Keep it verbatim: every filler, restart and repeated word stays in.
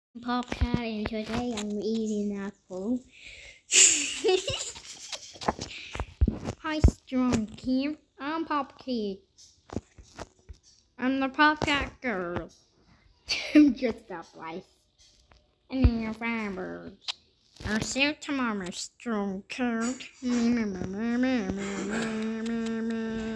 Popcat, and today I'm eating apple. Hi, Strong Kim. I'm Popcat. I'm the Popcat girl. I'm just a place. And then your fibers. I'll see you tomorrow, Strong Cat.